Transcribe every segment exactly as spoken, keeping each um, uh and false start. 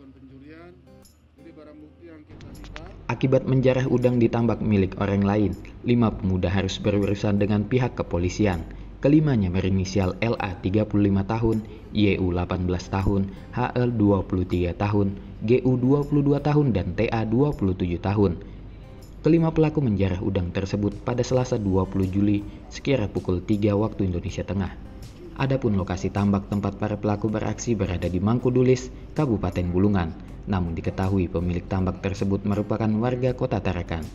Akibat menjarah udang di tambak milik orang lain, lima pemuda harus berurusan dengan pihak kepolisian. Kelimanya berinisial L A tiga puluh lima tahun, Y U delapan belas tahun, H L dua puluh tiga tahun, G U dua puluh dua tahun, dan T A dua puluh tujuh tahun. Kelima pelaku menjarah udang tersebut pada Selasa dua puluh Juli sekira pukul tiga waktu Indonesia Tengah. Adapun lokasi tambak tempat para pelaku beraksi berada di Mangkudulis, Kabupaten Bulungan. Namun diketahui pemilik tambak tersebut merupakan warga Kota Tarakan.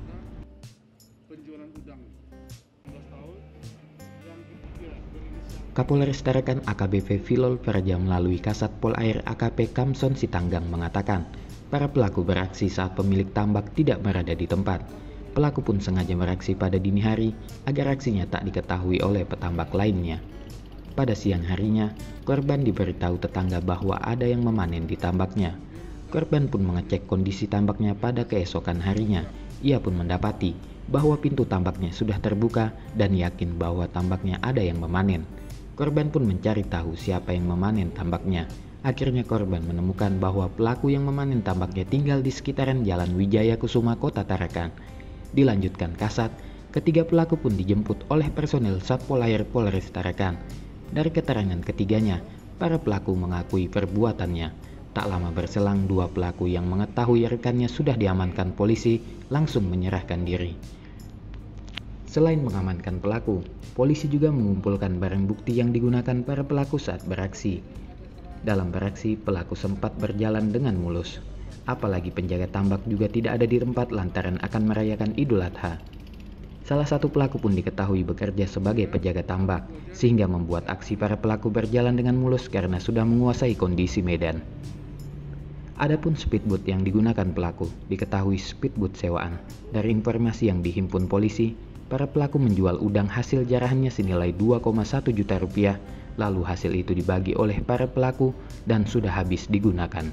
Kapolres Tarakan A K B P Filol Praja melalui Kasat Polair A K P Kamson Sitanggang mengatakan, para pelaku beraksi saat pemilik tambak tidak berada di tempat. Pelaku pun sengaja beraksi pada dini hari agar aksinya tak diketahui oleh petambak lainnya. Pada siang harinya, korban diberitahu tetangga bahwa ada yang memanen di tambaknya. Korban pun mengecek kondisi tambaknya pada keesokan harinya. Ia pun mendapati bahwa pintu tambaknya sudah terbuka dan yakin bahwa tambaknya ada yang memanen. Korban pun mencari tahu siapa yang memanen tambaknya. Akhirnya korban menemukan bahwa pelaku yang memanen tambaknya tinggal di sekitaran Jalan Wijaya Kusuma, Kota Tarakan. Dilanjutkan kasat, ketiga pelaku pun dijemput oleh personel Satpol Air Polres Tarakan. Dari keterangan ketiganya, para pelaku mengakui perbuatannya. Tak lama berselang, dua pelaku yang mengetahui rekannya sudah diamankan polisi langsung menyerahkan diri. Selain mengamankan pelaku, polisi juga mengumpulkan barang bukti yang digunakan para pelaku saat beraksi. Dalam beraksi, pelaku sempat berjalan dengan mulus. Apalagi penjaga tambak juga tidak ada di tempat lantaran akan merayakan Idul Adha. Salah satu pelaku pun diketahui bekerja sebagai penjaga tambak, sehingga membuat aksi para pelaku berjalan dengan mulus karena sudah menguasai kondisi medan. Adapun speedboat yang digunakan pelaku diketahui speedboat sewaan. Dari informasi yang dihimpun polisi, para pelaku menjual udang hasil jarahannya senilai dua koma satu juta rupiah, lalu hasil itu dibagi oleh para pelaku dan sudah habis digunakan.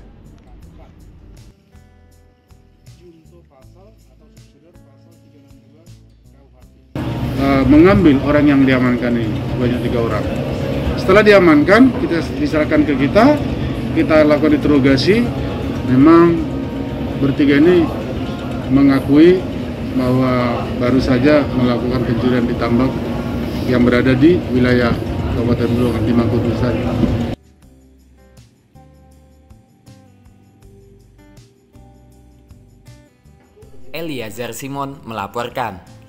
Uh, mengambil orang yang diamankan ini, banyak tiga orang. Setelah diamankan, kita diserahkan ke kita, kita lakukan interogasi. Memang bertiga ini mengakui bahwa baru saja melakukan pencurian di tambak yang berada di wilayah Kabupaten Bulungan di Mangkudulis. Eliezer Simon melaporkan.